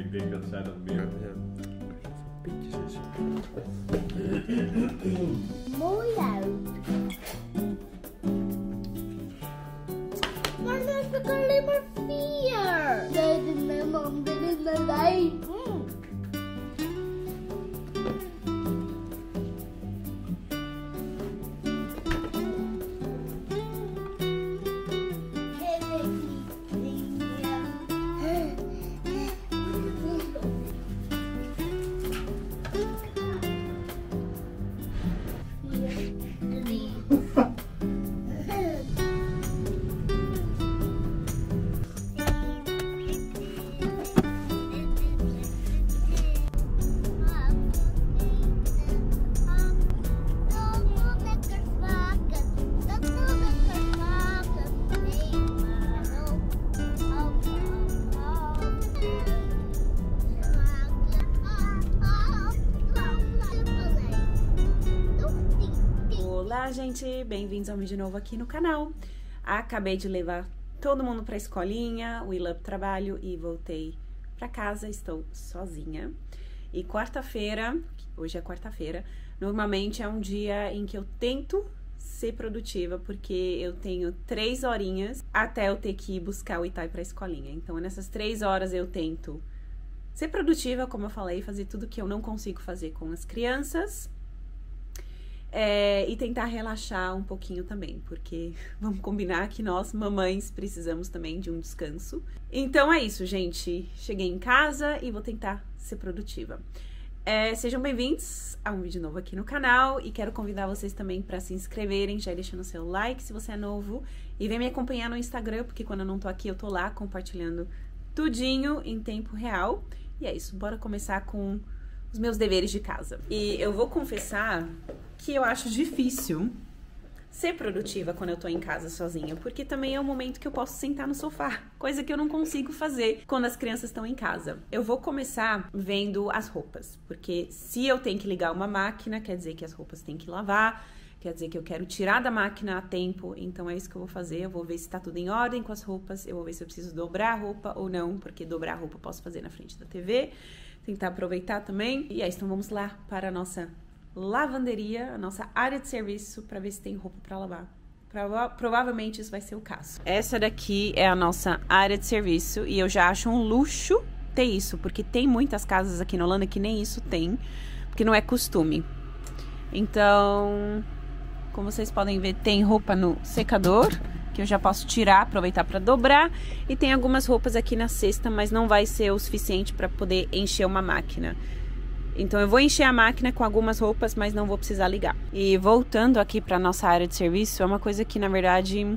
Ik denk dat zij dat meer... Pitjes. Mooi uit. Maar nu heb ik alleen maar 4. Dit is mijn man, dit is mijn lijn. Olá, gente! Bem-vindos ao vídeo novo aqui no canal. Acabei de levar todo mundo pra escolinha, o Willa pro trabalho e voltei pra casa. Estou sozinha. E quarta-feira, hoje é quarta-feira, normalmente é um dia em que eu tento ser produtiva, porque eu tenho 3 horinhas até eu ter que ir buscar o Itai pra escolinha. Então, nessas 3 horas eu tento ser produtiva, como eu falei, fazer tudo que eu não consigo fazer com as crianças. E tentar relaxar um pouquinho também, porque vamos combinar que nós, mamães, precisamos também de um descanso. Então é isso, gente. Cheguei em casa e vou tentar ser produtiva. Sejam bem-vindos a um vídeo novo aqui no canal e quero convidar vocês também para se inscreverem, já deixando seu like se você é novo e vem me acompanhar no Instagram, porque quando eu não tô aqui eu tô lá compartilhando tudinho em tempo real. E é isso, bora começar com os meus deveres de casa. E eu vou confessar que eu acho difícil ser produtiva quando eu tô em casa sozinha, porque também é um momento que eu posso sentar no sofá, coisa que eu não consigo fazer quando as crianças estão em casa. Eu vou começar vendo as roupas, porque se eu tenho que ligar uma máquina, quer dizer que as roupas têm que lavar, quer dizer que eu quero tirar da máquina a tempo, então é isso que eu vou fazer. Eu vou ver se tá tudo em ordem com as roupas, eu vou ver se eu preciso dobrar a roupa ou não, porque dobrar a roupa eu posso fazer na frente da TV, tentar aproveitar também. E é isso, então vamos lá para a nossa lavanderia, a nossa área de serviço, para ver se tem roupa para lavar. Provavelmente isso vai ser o caso. Essa daqui é a nossa área de serviço e eu já acho um luxo ter isso, porque tem muitas casas aqui na Holanda que nem isso tem, porque não é costume. Então, como vocês podem ver, tem roupa no secador, que eu já posso tirar, aproveitar para dobrar, e tem algumas roupas aqui na cesta, mas não vai ser o suficiente para poder encher uma máquina. Então eu vou encher a máquina com algumas roupas, mas não vou precisar ligar. E voltando aqui para nossa área de serviço, é uma coisa que na verdade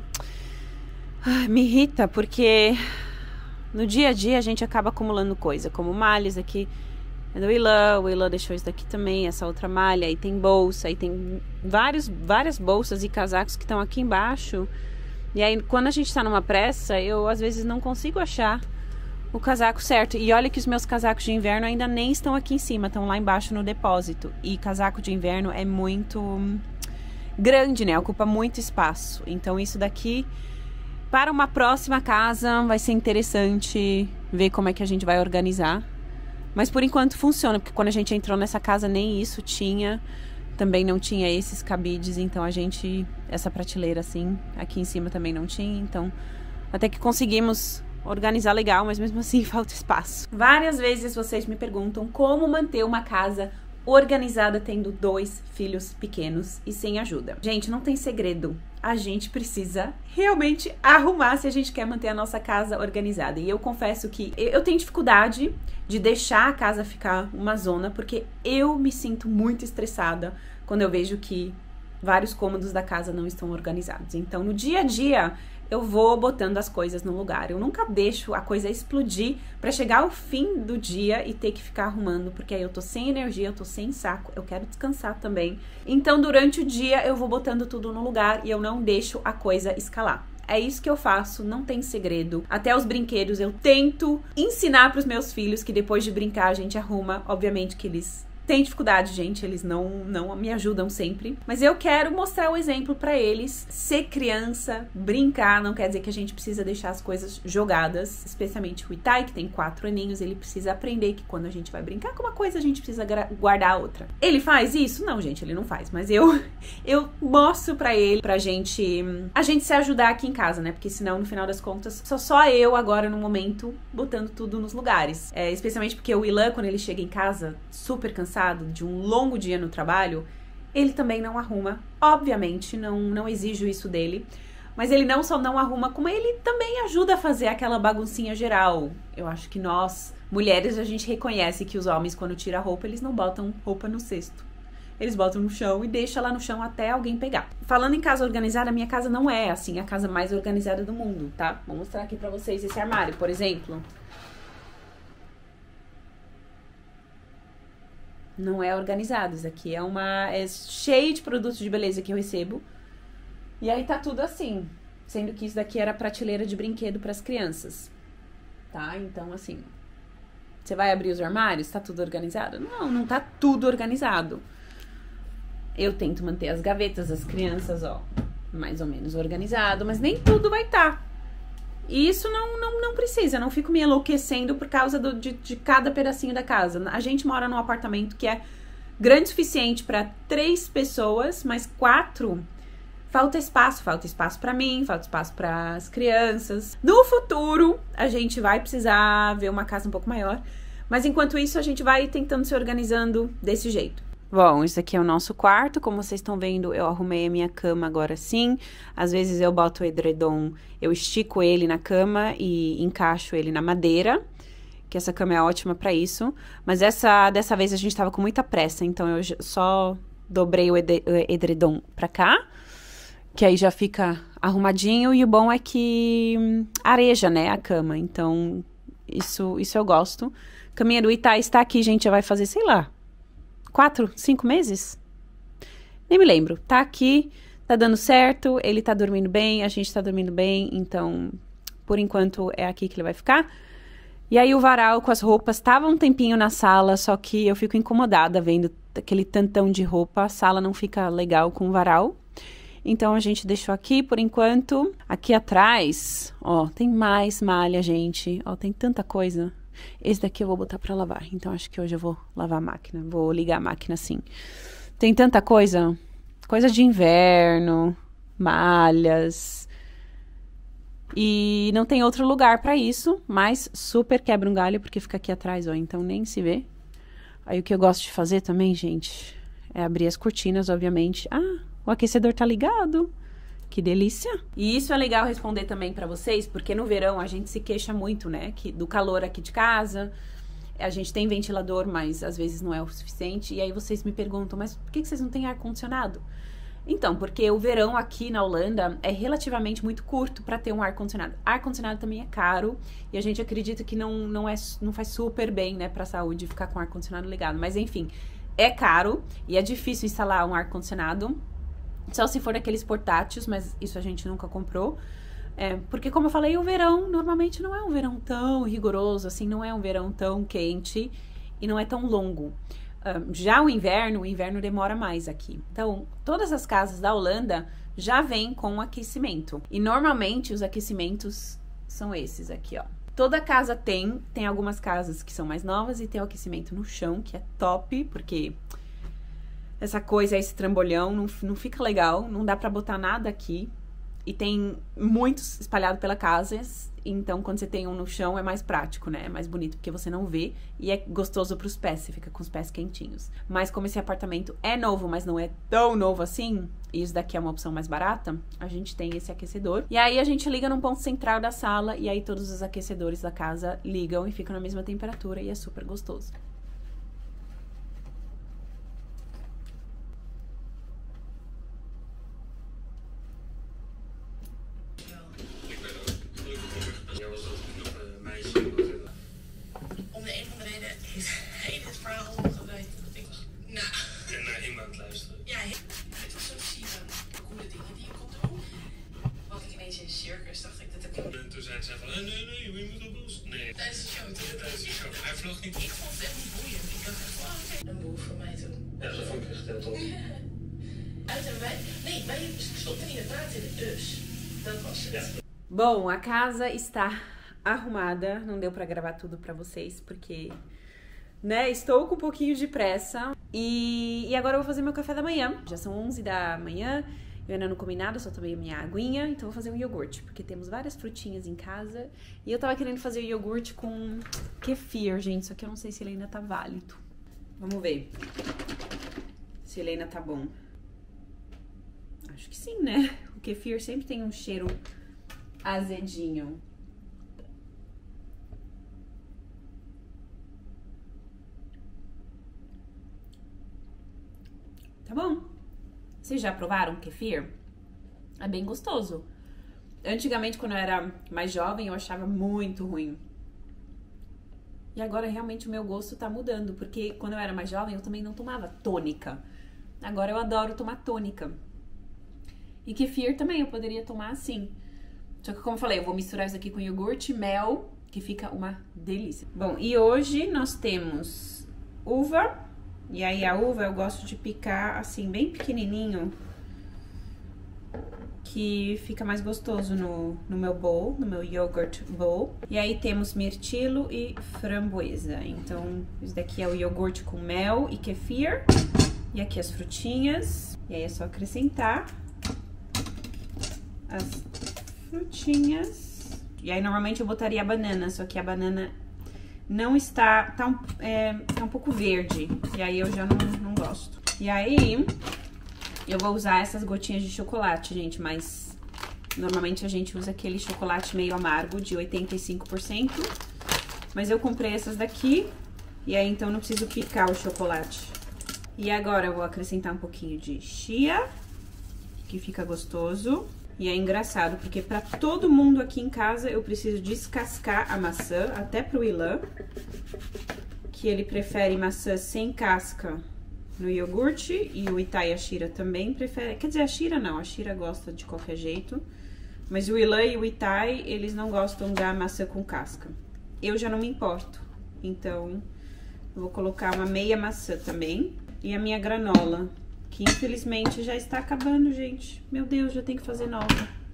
me irrita, porque no dia a dia a gente acaba acumulando coisa, como malhas. Aqui é do Willa, o Willa deixou isso daqui também, essa outra malha, aí tem bolsa, aí tem várias bolsas e casacos que estão aqui embaixo. E aí quando a gente tá numa pressa, eu às vezes não consigo achar o casaco certo. E olha que os meus casacos de inverno ainda nem estão aqui em cima, estão lá embaixo no depósito. E casaco de inverno é muito grande, né? Ocupa muito espaço. Então isso daqui, para uma próxima casa, vai ser interessante ver como é que a gente vai organizar. Mas por enquanto funciona, porque quando a gente entrou nessa casa nem isso tinha. Também não tinha esses cabides, então essa prateleira assim, aqui em cima também não tinha. Então até que conseguimos organizar legal, mas mesmo assim falta espaço. Várias vezes vocês me perguntam como manter uma casa organizada tendo 2 filhos pequenos e sem ajuda. Gente, não tem segredo. A gente precisa realmente arrumar se a gente quer manter a nossa casa organizada. E eu confesso que eu tenho dificuldade de deixar a casa ficar uma zona, porque eu me sinto muito estressada quando eu vejo que vários cômodos da casa não estão organizados. Então, no dia a dia, eu vou botando as coisas no lugar. Eu nunca deixo a coisa explodir pra chegar ao fim do dia e ter que ficar arrumando, porque aí eu tô sem energia, eu tô sem saco, eu quero descansar também. Então, durante o dia, eu vou botando tudo no lugar e eu não deixo a coisa escalar. É isso que eu faço, não tem segredo. Até os brinquedos eu tento ensinar pros meus filhos que depois de brincar a gente arruma. Obviamente que eles têm dificuldade, gente, eles não me ajudam sempre. Mas eu quero mostrar o exemplo pra eles. Ser criança, brincar, não quer dizer que a gente precisa deixar as coisas jogadas. Especialmente o Itai, que tem 4 aninhos, ele precisa aprender que quando a gente vai brincar com uma coisa, a gente precisa guardar a outra. Ele faz isso? Não, gente, ele não faz. Mas eu mostro pra ele, a gente se ajudar aqui em casa, né? Porque senão, no final das contas, só eu agora, no momento, botando tudo nos lugares. Especialmente porque o Ilan, quando ele chega em casa, super cansado, de um longo dia no trabalho, ele também não arruma. Obviamente, não exijo isso dele. Mas ele não só não arruma, como ele também ajuda a fazer aquela baguncinha geral. Eu acho que nós, mulheres, a gente reconhece que os homens, quando tiram a roupa, eles não botam roupa no cesto. Eles botam no chão e deixam lá no chão até alguém pegar. Falando em casa organizada, a minha casa não é, assim, a casa mais organizada do mundo, tá? Vou mostrar aqui pra vocês esse armário, por exemplo. Não é organizado. Isso aqui é cheio de produtos de beleza que eu recebo. E aí tá tudo assim. Sendo que isso daqui era prateleira de brinquedo pras crianças. Tá? Então, assim, você vai abrir os armários? Tá tudo organizado? Não tá tudo organizado. Eu tento manter as gavetas das crianças, ó, mais ou menos organizado. Mas nem tudo vai estar. E isso não precisa, não fico me enlouquecendo por causa de cada pedacinho da casa. A gente mora num apartamento que é grande o suficiente para 3 pessoas, mas 4 falta espaço para mim, falta espaço para as crianças. No futuro, a gente vai precisar ver uma casa um pouco maior, mas enquanto isso a gente vai tentando se organizando desse jeito. Bom, isso aqui é o nosso quarto, como vocês estão vendo, eu arrumei a minha cama agora sim. Às vezes eu boto o edredom, eu estico ele na cama e encaixo ele na madeira, que essa cama é ótima pra isso. Mas dessa vez a gente tava com muita pressa, então eu só dobrei o edredom pra cá, que aí já fica arrumadinho. E o bom é que areja, né, a cama, então isso eu gosto. A caminha do Itai está aqui, gente, já vai fazer, sei lá, 4, 5 meses? Nem me lembro. Tá aqui, tá dando certo, ele tá dormindo bem, a gente tá dormindo bem, então, por enquanto, é aqui que ele vai ficar. E aí o varal com as roupas tava um tempinho na sala, só que eu fico incomodada vendo aquele tantão de roupa, a sala não fica legal com o varal. Então, a gente deixou aqui por enquanto. Aqui atrás, ó, tem mais malha, gente. Ó, tem tanta coisa. Esse daqui eu vou botar pra lavar. Então, acho que hoje eu vou lavar a máquina. Vou ligar a máquina assim. Tem tanta coisa. Coisa de inverno. Malhas. E não tem outro lugar pra isso. Mas super quebra um galho porque fica aqui atrás, ó. Então, nem se vê. Aí, o que eu gosto de fazer também, gente, é abrir as cortinas, obviamente. Ah, o aquecedor tá ligado. Que delícia! E isso é legal responder também pra vocês, porque no verão a gente se queixa muito, né, do calor aqui de casa. A gente tem ventilador, mas às vezes não é o suficiente. E aí vocês me perguntam, mas por que vocês não têm ar-condicionado? Então, porque o verão aqui na Holanda é relativamente muito curto pra ter um ar-condicionado. Ar-condicionado também é caro e a gente acredita que não faz super bem, né, pra saúde ficar com o ar-condicionado ligado. Mas enfim, é caro e é difícil instalar um ar-condicionado. Só se for aqueles portáteis, mas isso a gente nunca comprou. Porque, como eu falei, o verão normalmente não é um verão tão rigoroso, assim, não é um verão tão quente e não é tão longo. Já o inverno demora mais aqui. Então, todas as casas da Holanda já vêm com aquecimento. E normalmente os aquecimentos são esses aqui, ó. Toda casa tem algumas casas que são mais novas e tem o aquecimento no chão, que é top, porque essa coisa, esse trambolhão, não fica legal, não dá pra botar nada aqui. E tem muitos espalhados pela casa, então quando você tem um no chão é mais prático, né? É mais bonito porque você não vê e é gostoso pros pés, você fica com os pés quentinhos. Mas como esse apartamento é novo, mas não é tão novo assim, e isso daqui é uma opção mais barata, a gente tem esse aquecedor. E aí a gente liga num ponto central da sala e aí todos os aquecedores da casa ligam e ficam na mesma temperatura e é super gostoso. Toen zei ze van, nee, je moet op ons. Nee, tijdens de show. Hij vloog niet. Ik vond het echt niet boeiend. Ik dacht echt, oh, een boel voor mij toen. Ja, dat vond ik echt heel tof. Uit en wij stopten in het water in de bus. Dat was het. Ja. Bom, a casa está arrumada. Não deu pra gravar tudo pra vocês, porque, né, estou com um pouquinho de pressa. E agora eu vou fazer meu café da manhã. Já são 11 da manhã. Eu ainda não comi nada, só tomei minha aguinha. Então vou fazer um iogurte, porque temos várias frutinhas em casa. E eu tava querendo fazer o iogurte com kefir, gente. Só que eu não sei se ele ainda tá válido. Vamos ver se ele ainda tá bom. Acho que sim, né? O kefir sempre tem um cheiro azedinho. Tá bom. Vocês já provaram kefir? É bem gostoso. Antigamente, quando eu era mais jovem, eu achava muito ruim. E agora, realmente, o meu gosto tá mudando. Porque quando eu era mais jovem, eu também não tomava tônica. Agora eu adoro tomar tônica. E kefir também eu poderia tomar assim. Só que, como eu falei, eu vou misturar isso aqui com iogurte, mel, que fica uma delícia. Bom, e hoje nós temos uva. E aí a uva eu gosto de picar assim, bem pequenininho, que fica mais gostoso no meu bowl, no meu yogurt bowl. E aí temos mirtilo e framboesa. Então, isso daqui é o iogurte com mel e kefir. E aqui as frutinhas. E aí é só acrescentar as frutinhas. E aí normalmente eu botaria a banana, só que a banana não está, tá um pouco verde, e aí eu já não gosto. E aí, eu vou usar essas gotinhas de chocolate, gente, mas normalmente a gente usa aquele chocolate meio amargo de 85%, mas eu comprei essas daqui, e aí então não preciso picar o chocolate. E agora eu vou acrescentar um pouquinho de chia, que fica gostoso. E é engraçado, porque pra todo mundo aqui em casa eu preciso descascar a maçã, até pro Ilan, que ele prefere maçã sem casca no iogurte, e o Itai e a Shira também preferem. Quer dizer, a Shira não, a Shira gosta de qualquer jeito, mas o Ilan e o Itai, eles não gostam da maçã com casca. Eu já não me importo, então eu vou colocar uma meia maçã também, e a minha granola, que infelizmente já está acabando, gente. Meu Deus, já tem que fazer nova.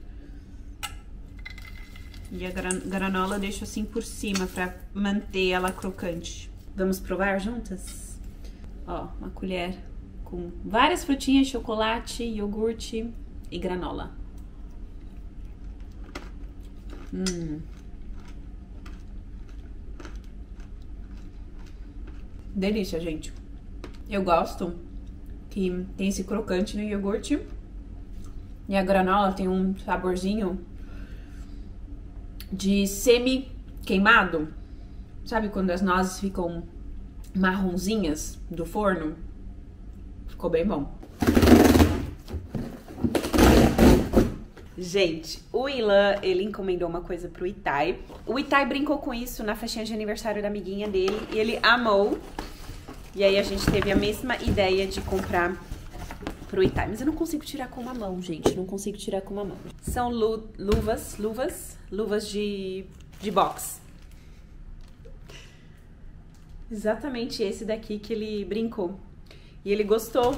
E a granola eu deixo assim por cima pra manter ela crocante. Vamos provar juntas? Ó, uma colher com várias frutinhas, chocolate, iogurte e granola. Delícia, gente. Eu gosto que tem esse crocante no iogurte. E a granola tem um saborzinho de semi-queimado. Sabe quando as nozes ficam marronzinhas do forno? Ficou bem bom. Gente, o Ilan, ele encomendou uma coisa pro Itai. O Itai brincou com isso na festinha de aniversário da amiguinha dele e ele amou. E aí a gente teve a mesma ideia de comprar pro Itai. Mas eu não consigo tirar com uma mão, gente. Não consigo tirar com uma mão. São luvas de boxe. Exatamente esse daqui que ele brincou. E ele gostou.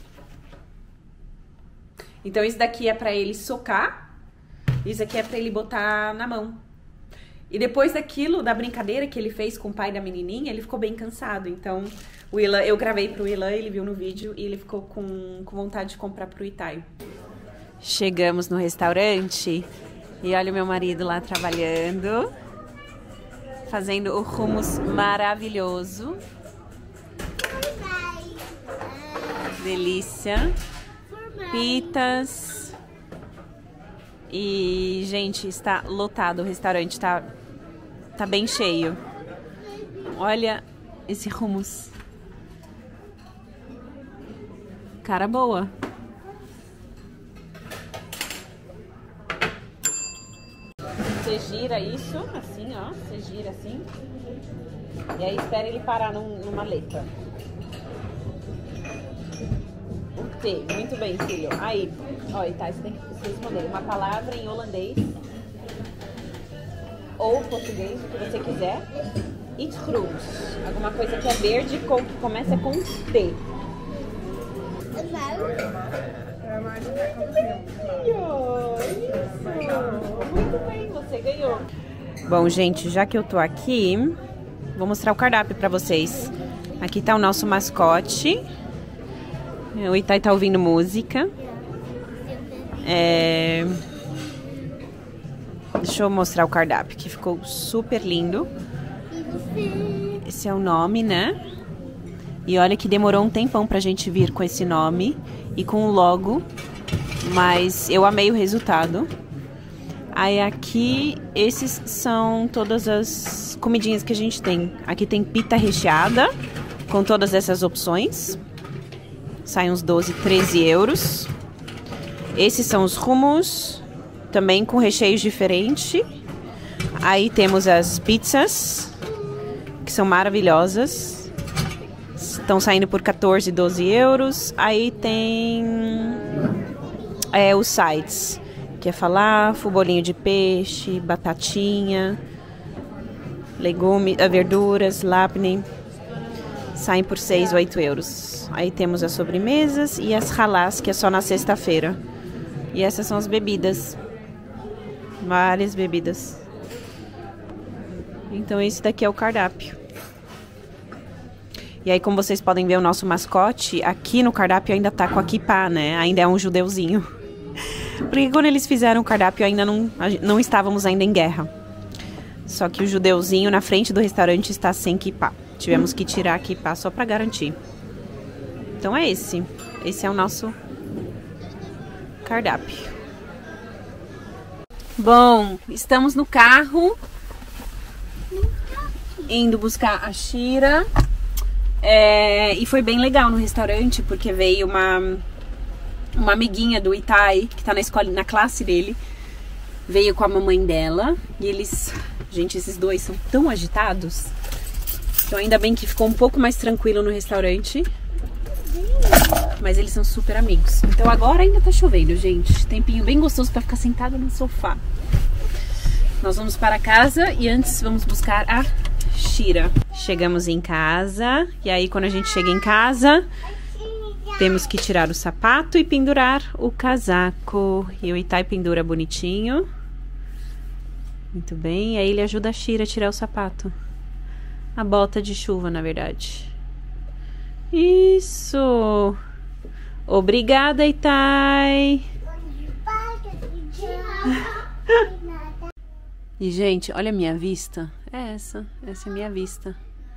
Então isso daqui é pra ele socar. Isso aqui é pra ele botar na mão. E depois daquilo, da brincadeira que ele fez com o pai da menininha, ele ficou bem cansado. Então, o Ilan, eu gravei pro Ilan, ele viu no vídeo e ele ficou com vontade de comprar pro Itai. Chegamos no restaurante e olha o meu marido lá trabalhando, fazendo o hummus maravilhoso. Delícia. Pitas. E, gente, está lotado o restaurante, tá bem cheio. Olha esse hummus. Cara boa. Você gira isso, assim, ó. Você gira assim. E aí espera ele parar numa letra. O T. Muito bem, filho. Aí, ó, e tá, você tem que responder uma palavra em holandês ou português, o que você quiser. e frutos. Alguma coisa que é verde que começa com T. Muito bem, você ganhou. Bom, gente, já que eu tô aqui, vou mostrar o cardápio pra vocês. Aqui tá o nosso mascote. O Itai tá ouvindo música. Deixa eu mostrar o cardápio, que ficou super lindo. Esse é o nome, né? E olha que demorou um tempão pra gente vir com esse nome e com o logo, mas eu amei o resultado. Aí aqui, esses são todas as comidinhas que a gente tem. Aqui tem pita recheada, com todas essas opções. Sai uns 12, 13 euros. Esses são os hummus, também com recheios diferentes. Aí temos as pizzas, que são maravilhosas. Estão saindo por 14, 12 euros. Aí tem os sides, que é falafel, bolinho de peixe, batatinha, legumes, verduras, lapne. Saem por 6 ou 8 euros. Aí temos as sobremesas e as halás, que é só na sexta-feira. E essas são as bebidas. Várias bebidas. Então esse daqui é o cardápio. E aí, como vocês podem ver, o nosso mascote aqui no cardápio ainda tá com a kippah, né? Ainda é um judeuzinho. Porque quando eles fizeram o cardápio ainda não estávamos ainda em guerra. Só que o judeuzinho na frente do restaurante está sem kippah. Tivemos que tirar a kippah só para garantir. Então é esse. Esse é o nosso cardápio. Bom, estamos no carro indo buscar a Shira. E foi bem legal no restaurante, porque veio uma amiguinha do Itai, que tá na escola, na classe dele. Veio com a mamãe dela. E eles... Gente, esses dois são tão agitados. Então ainda bem que ficou um pouco mais tranquilo no restaurante. Mas eles são super amigos. Então agora ainda tá chovendo, gente. Tempinho bem gostoso pra ficar sentada no sofá. Nós vamos para casa e antes vamos buscar a Shira. Chegamos em casa. E aí quando a gente chega em casa, temos que tirar o sapato e pendurar o casaco. E o Itai pendura bonitinho. Muito bem. E aí ele ajuda a Shira a tirar o sapato. A bota de chuva, na verdade. Isso! Obrigada, Itai! E, gente, olha a minha vista. Essa é a minha vista.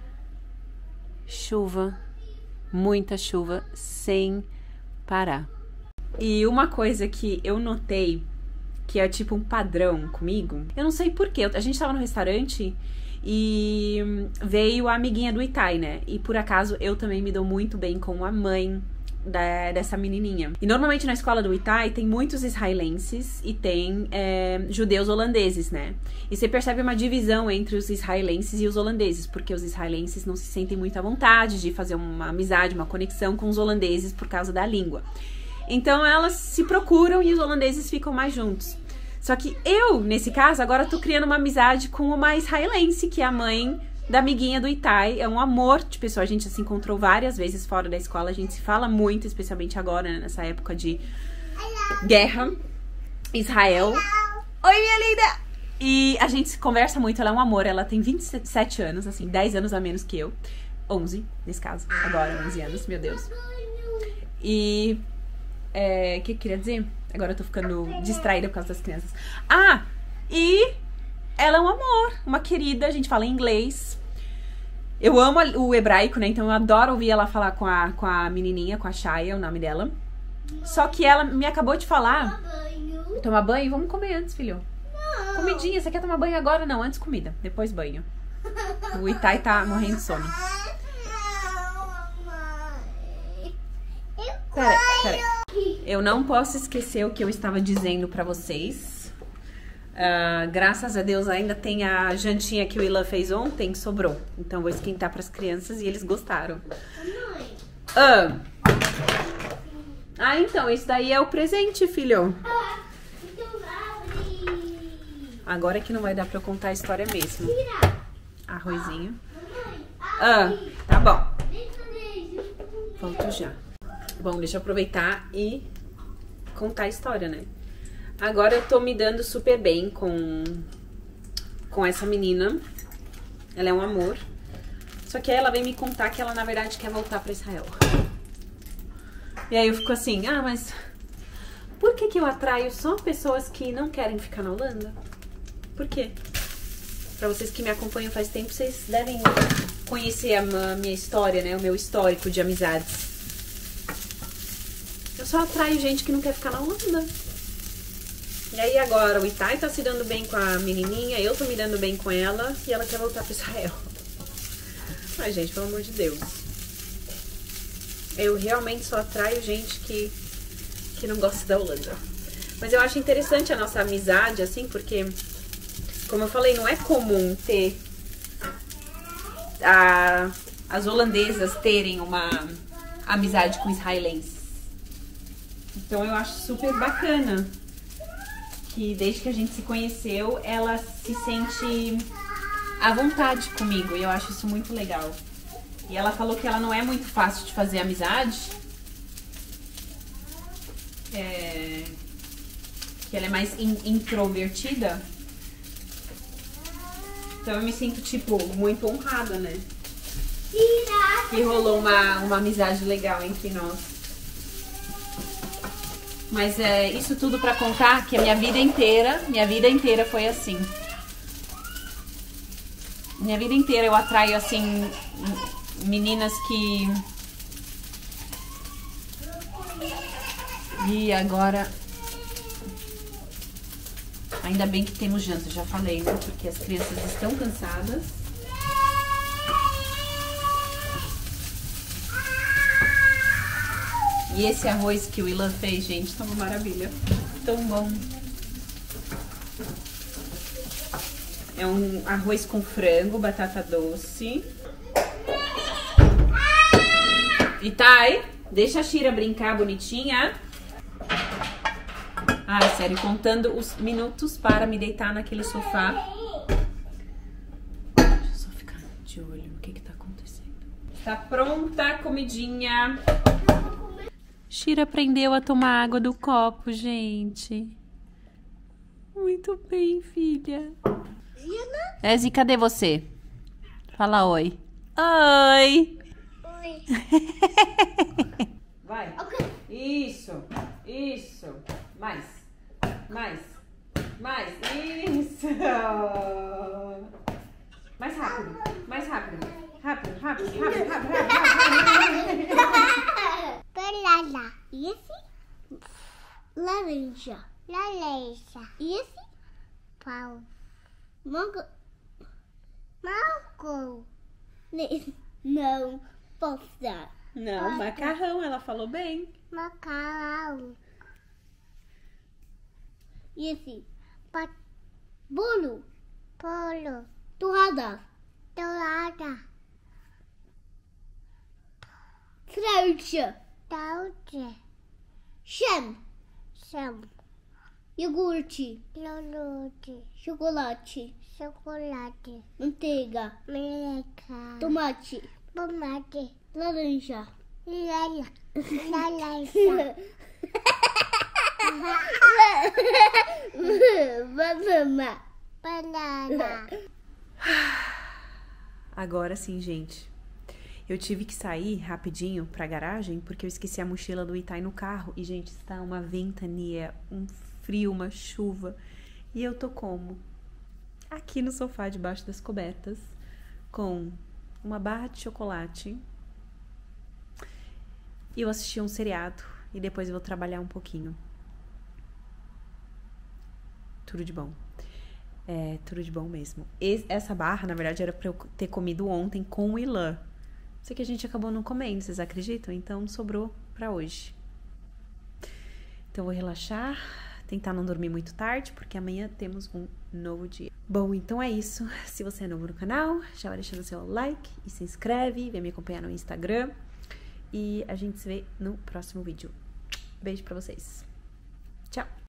Chuva. Muita chuva, sem parar. E uma coisa que eu notei, que é tipo um padrão comigo, eu não sei porquê. A gente tava no restaurante e veio a amiguinha do Itai, né? E por acaso eu também me dou muito bem com a mãe dessa menininha. E normalmente na escola do Itai tem muitos israelenses e tem judeus holandeses, né? E você percebe uma divisão entre os israelenses e os holandeses, porque os israelenses não se sentem muito à vontade de fazer uma amizade, uma conexão com os holandeses por causa da língua. Então elas se procuram e os holandeses ficam mais juntos. Só que eu, nesse caso, agora tô criando uma amizade com uma israelense, que é a mãe da amiguinha do Itai. É um amor de pessoa. A gente se encontrou várias vezes fora da escola. A gente se fala muito, especialmente agora, né, nessa época de guerra. Israel. Oi, minha linda! E a gente conversa muito. Ela é um amor. Ela tem 27 anos, assim, 10 anos a menos que eu. 11, nesse caso. Agora, 11 anos, meu Deus. E... o que eu queria dizer? Agora eu tô ficando distraída por causa das crianças. Ah! E ela é um amor, uma querida, a gente fala em inglês. Eu amo o hebraico, né? Então eu adoro ouvir ela falar com a menininha, com a Shaya, o nome dela. Só que ela me acabou de falar... Tomar banho? Vamos comer antes, filho. Não. Comidinha, você quer tomar banho agora? Não, antes comida, depois banho. O Itai tá morrendo de sono. Peraí. Eu não posso esquecer o que eu estava dizendo pra vocês. Graças a Deus ainda tem a jantinha que o Ilan fez ontem, sobrou. Então vou esquentar pras crianças e eles gostaram. Então, isso daí é o presente, filho. Agora que não vai dar pra eu contar a história mesmo. Arrozinho. Tá bom. Volto já. Bom, deixa eu aproveitar e contar a história, né? Agora eu tô me dando super bem com essa menina. Ela é um amor. Só que aí ela vem me contar que ela, na verdade, quer voltar pra Israel. E aí eu fico assim, mas por que eu atraio só pessoas que não querem ficar na Holanda? Por quê? Pra vocês que me acompanham faz tempo, vocês devem conhecer a minha história, né? O meu histórico de amizades. Eu só atraio gente que não quer ficar na Holanda. E aí agora o Itai tá se dando bem com a menininha, eu tô me dando bem com ela e ela quer voltar pra Israel. Ai, gente, pelo amor de Deus. Eu realmente só atraio gente que não gosta da Holanda. Mas eu acho interessante a nossa amizade, assim, porque, como eu falei, não é comum ter as holandesas terem uma amizade com israelenses. Então eu acho super bacana que desde que a gente se conheceu, ela se sente à vontade comigo. E eu acho isso muito legal. E ela falou que ela não é muito fácil de fazer amizade. Que ela é mais introvertida. Então eu me sinto, tipo, muito honrada, né? Que rolou uma amizade legal entre nós. Mas isso tudo pra contar que a minha vida inteira foi assim. Minha vida inteira eu atraio, assim, meninas que... E agora... Ainda bem que temos janta, já falei, né? Porque as crianças estão cansadas. E esse arroz que o Ilan fez, gente, tá uma maravilha. Tão bom. É um arroz com frango, batata doce. Itai, deixa a Shira brincar bonitinha. Ai, sério, contando os minutos para me deitar naquele sofá. Deixa eu só ficar de olho no que tá acontecendo. Tá pronta a comidinha. Shira aprendeu a tomar água do copo, gente. Muito bem, filha. Ezi, cadê você? Fala oi. Oi. Oi. Vai. Ok. Isso. Mais. Isso. Mais rápido. Rápido. Banana. E esse? Laranja. E esse? Pau. Mango. Não. Posso dar. Não, macarrão, ela falou bem. Macarrão. E esse? Bolo. Torrada. Salsa. Cham. Iogurte. Chocolate. Manteiga. Tomate. Laranja. Banana. Agora sim, gente. Eu tive que sair rapidinho pra garagem porque eu esqueci a mochila do Itai no carro. E, gente, está uma ventania, um frio, uma chuva. E eu tô como? Aqui no sofá, debaixo das cobertas, com uma barra de chocolate. E eu assisti um seriado. E depois eu vou trabalhar um pouquinho. Tudo de bom. Tudo de bom mesmo. Essa barra, na verdade, era pra eu ter comido ontem com o Ilan. Só que a gente acabou não comendo, vocês acreditam? Então sobrou pra hoje. Então eu vou relaxar, tentar não dormir muito tarde, porque amanhã temos um novo dia. Bom, então é isso. Se você é novo no canal, já vai deixando seu like e se inscreve, vem me acompanhar no Instagram. E a gente se vê no próximo vídeo. Beijo pra vocês. Tchau!